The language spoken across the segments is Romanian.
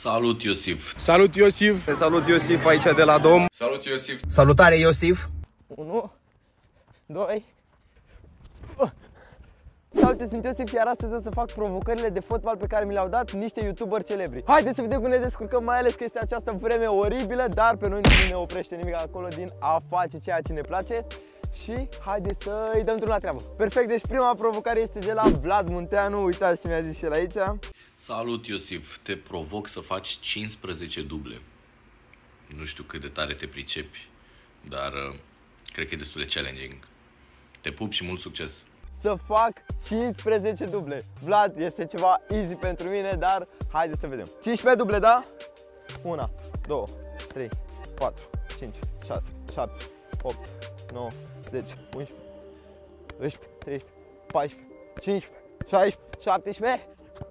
Salut, Iosif! Salut, Iosif! Te salut, Iosif, aici de la Dom. Salut, Iosif! Salutare, Iosif! 1, 2... Salut, sunt Iosif, iar astăzi o să fac provocările de fotbal pe care mi le-au dat niște youtuberi celebri. Haideți să vedem cum ne descurcăm, mai ales că este această vreme oribilă, dar pe noi nu ne oprește nimic acolo din a face ceea ce ne place. Și haideți să îi dăm drumul la treabă. Perfect, deci prima provocare este de la Vlad Munteanu, uitați ce mi-a zis și el aici. Salut, Iosif! Te provoc să faci 15 duble. Nu știu cât de tare te pricepi, dar cred că e destul de challenging. Te pup și mult succes! Să fac 15 duble. Vlad, este ceva easy pentru mine, dar haideți să vedem. 15 duble, da? 1, 2, 3, 4, 5, 6, 7, 8, 9, 10, 11, 12, 13, 14, 15, 16, 17,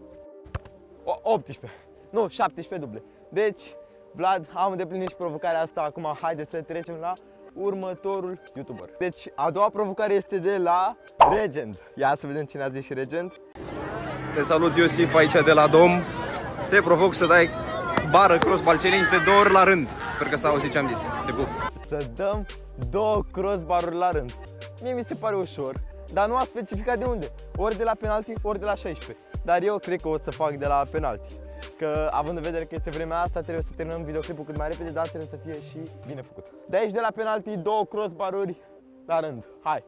18. Nu, 17 duble. Deci, Vlad, am îndeplinit și provocarea asta. Acum haideți să trecem la următorul YouTuber. Deci, a doua provocare este de la Regent. Ia să vedem cine a zis și Regent. Te salut, Iosif, aici de la Dom. Te provoc să dai bară crossball challenge de 2 ori la rând. Sper că s-a auzit ce am zis. Te pup. Să dăm 2 crossbar-uri la rând. Mie mi se pare ușor, dar nu a specificat de unde. Ori de la penalti, ori de la 16. Dar eu cred că o să fac de la penalti. Că având în vedere că este vremea asta, trebuie să terminăm videoclipul cât mai repede, dar trebuie să fie și bine făcut. De aici, de la penalti, 2 crossbar-uri la rând. Hai!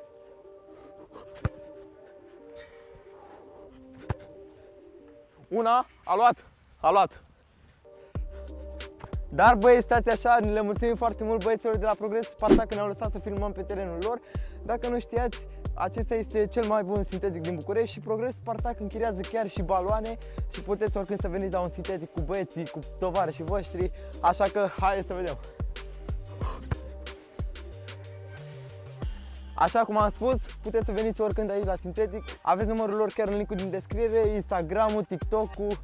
Una, a luat. Dar băieți, stați așa, le mulțumim foarte mult băieților de la Progres Spartak că ne-au lăsat să filmăm pe terenul lor. Dacă nu știați, acesta este cel mai bun sintetic din București și Progres Spartak închiriază chiar și baloane și puteți oricând să veniți la un sintetic cu băieții, cu tovarășii voștri, așa că hai să vedem. Așa cum am spus, puteți să veniți oricând aici la sintetic. Aveți numărul lor chiar în link-ul din descriere, Instagram-ul, TikTok-ul.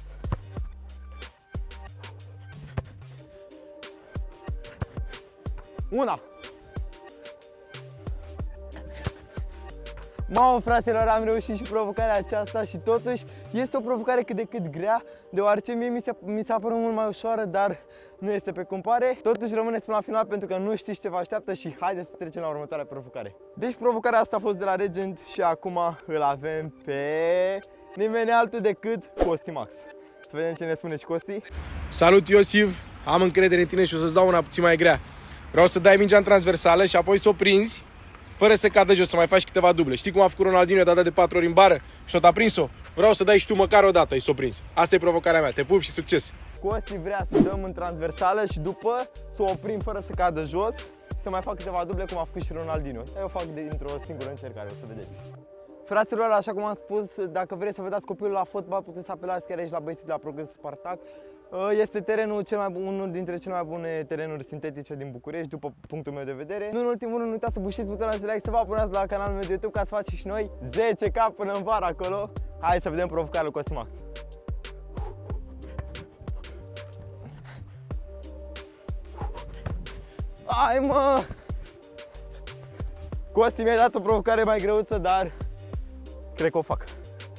Una! Mamă, fraților, am reușit și provocarea aceasta și totuși este o provocare cât de cât grea, deoarece mie mi s-a părut mult mai ușoară, dar nu este pe cum pare. Totuși rămâneți până la final pentru că nu știți ce vă așteaptă și haideți să trecem la următoarea provocare. Deci provocarea asta a fost de la Regent și acum îl avem pe nimeni altul decât Costi Max. Să vedem ce ne spune și Costi. Salut, Iosif! Am încredere în tine și o să-ți dau una puțin mai grea. Vreau să dai mingea în transversală și apoi să o prinzi fără să cadă jos, să mai faci câteva duble. Știi cum a făcut Ronaldinho, a dat de 4 ori în bară și tot a prins-o? Vreau să dai și tu măcar o dată și să o prinzi. Asta e provocarea mea. Te pup și succes! Costi vrea să dăm în transversală și după să o oprim fără să cadă jos și să mai fac câteva duble cum a făcut și Ronaldinho. Eu fac dintr-o singură încercare, o să vedeți. Fraților, așa cum am spus, dacă vreți să vă dați copilul la fotbal, puteți să apelați chiar aici la băieții de la Progres Spartak. Este terenul unul dintre cele mai bune terenuri sintetice din București, după punctul meu de vedere. Nu în ultimul rând, nu uitați să bușiți butonul de like, să vă abonați la canalul meu de YouTube ca să facem și noi 10K până în vara acolo. Hai să vedem provocarea lui Costi Max. Hai, mă! Costi mi-a dat o provocare mai greuță, dar cred că o fac.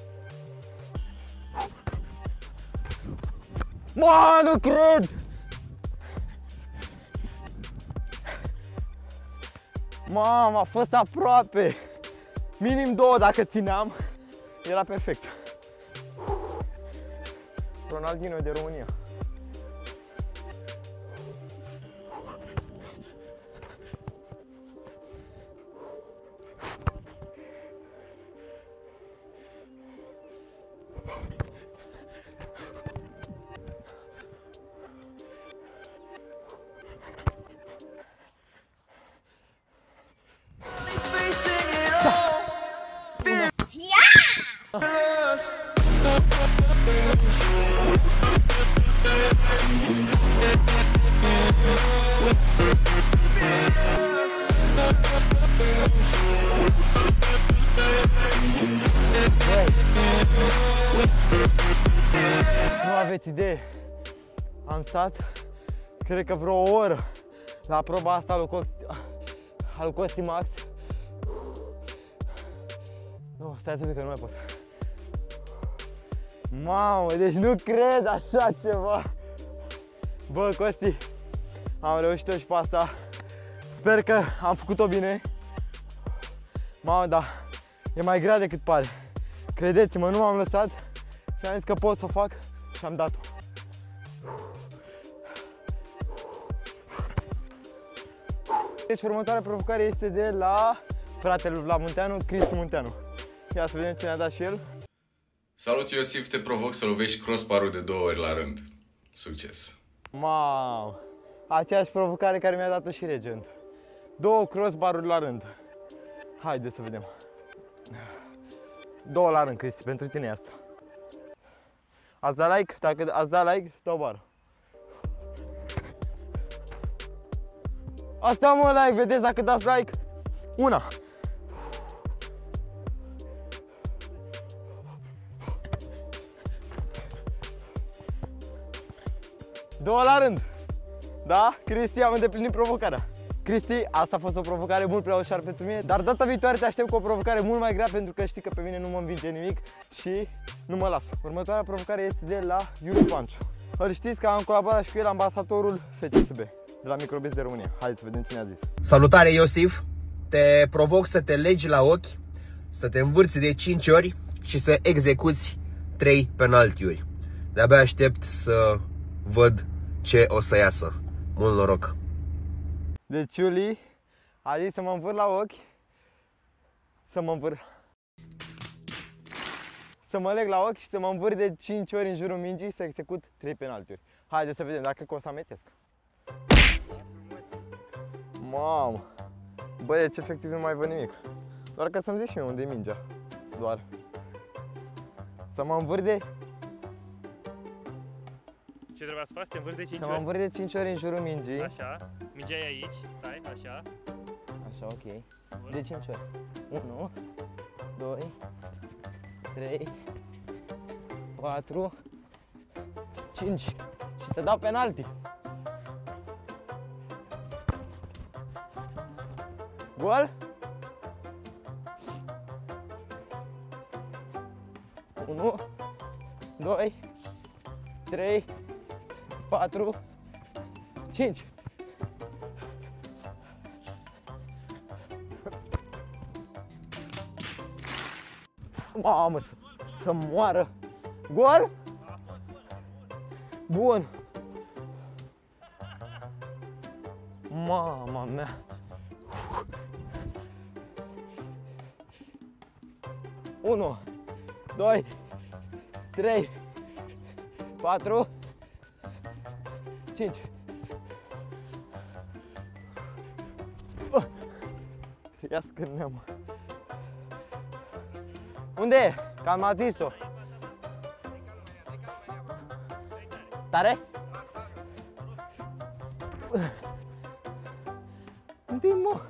Mă, nu cred! Mamă, a fost aproape! Minim 2 dacă țineam, era perfect. Ronaldinho de România. Nu aveți idee, am stat, cred că vreo oră la proba asta lui Costi Max. Nu, stai să zic că nu mai pot. Mamă, deci nu cred așa ceva. Bă, Costi, am reușit-o și pe asta. Sper că am făcut-o bine. Mamă, da, e mai grea decât pare. Credeți-mă, nu m-am lăsat și am zis că pot să o fac și am dat-o. Deci următoarea provocare este de la fratele lui Vlad Munteanu, Cristi Munteanu. Ia să vedem ce ne-a dat și el. Salut, Iosif, te provoc să lovești crossbar-ul de 2 ori la rând. Succes! Mamă, aceeași provocare care mi-a dat-o și Regent. 2 crossbar-uri la rând. Haide să vedem. 2 la rând, Cristi, pentru tine e asta. Ați dat like? Dacă ați dat like, dau bară. Asta, mă, like, vedeți dacă dați like? Una. Două la rând. Da? Cristi, am îndeplinit provocarea. Cristi, asta a fost o provocare mult prea ușoară pentru mine, dar data viitoare te aștept cu o provocare mult mai grea, pentru că știi că pe mine nu mă învinge nimic și nu mă las. Următoarea provocare este de la Iuliu Panciu. Îl știți că am colaborat și cu el, ambasadorul FCSB de la Microbis de România. Hai să vedem cine a zis. Salutare, Iosif! Te provoc să te legi la ochi, să te învârți de 5 ori și să execuți 3 penaltiuri. De-abia aștept să văd ce o să iasă. Mult noroc! Deci Iuli a zis să mă învâr la ochi, să mă leg la ochi și să mă învâr de 5 ori în jurul mingii, să execut 3 penaltiuri. Haideți să vedem, dacă o să amețesc. Mamă! Bă, deci efectiv nu mai văd nimic. Doar că să-mi zici și mie unde e mingea. Doar. Să mă învâr de... Ce trebuia să faci? Te învârți de 5 Să ori? mă învâr de 5 ori în jurul mingii. Așa. Mingea e aici. Stai, așa. Așa, ok. De 5 ori. 1, 2, 3, 4, 5. Și să dau penalti. Gol? 1, 2, 3, 4, 5. Mamă, să moară. Gol? Bun. Mama mea. Unu, 2, 3, 4, 5. Ia scârneam. Unde e? Că am atins-o. Tare? Un pic, mă.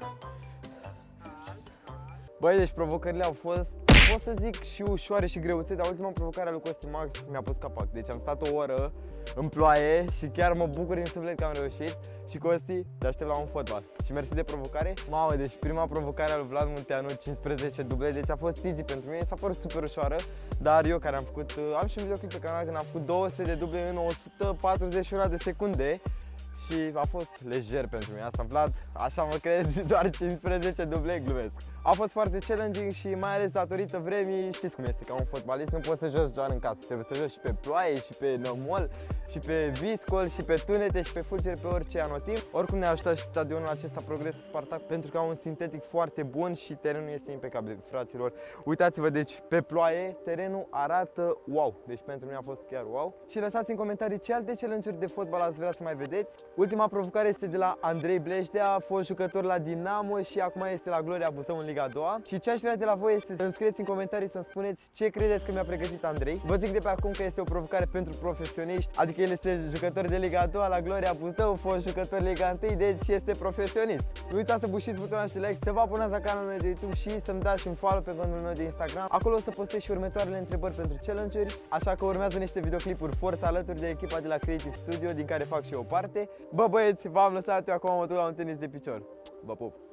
Băi, deci provocările au fost, pot să zic, și ușoare și greuțe, dar ultima provocare a lui Costi Max mi-a pus capac. Deci am stat o oră în ploaie și chiar mă bucur din suflet că am reușit. Și Costi, te aștept la un fotbal. Și mersi de provocare. Mamă, deci prima provocare a lui Vlad Munteanu, 15 duble, deci a fost easy pentru mine, s-a părut super ușoară. Dar eu care am făcut, am și un videoclip pe canal când am făcut 200 de duble în 141 de secunde. Și a fost lejer pentru mine asta, Vlad, așa mă crezi, doar 15 duble, glumesc. A fost foarte challenging și mai ales datorită vremii, știți cum este, ca un fotbalist nu poți să joci doar în casă, trebuie să joci și pe ploaie, și pe nămol, și pe viscol, și pe tunete, și pe fulgeri, pe orice anotimp. Oricum ne-a ajutat și stadionul acesta, Progresul Spartak, pentru că au un sintetic foarte bun și terenul este impecabil, fraților. Uitați-vă, deci pe ploaie terenul arată wow, deci pentru mine a fost chiar wow. Și lăsați în comentarii ce alte challenge-uri de fotbal ați vrea să mai vedeți. Ultima provocare este de la Andrei Blejdea, a fost jucător la Dinamo și acum este la Gloria Buzău în Liga a doua. Și ce aș vrea de la voi este să îmi scrieți în comentarii să-mi spuneți ce credeți că mi-a pregătit Andrei. Vă zic de pe acum că este o provocare pentru profesioniști, adică el este jucător de Liga a doua la Gloria Buzău, fost jucător Liga 1, deci este profesionist. Nu uitați să bușiți butonul de like, să vă abonați la canalul meu de YouTube și să-mi dați un follow pe contul meu de Instagram. Acolo o să postez și următoarele întrebări pentru challenge-uri, așa că urmează niște videoclipuri forță alături de echipa de la Creative Studio, din care fac și eu parte. Bă, băieți, v-am lăsat, eu acum mă duc la un tenis de picior. Vă pup!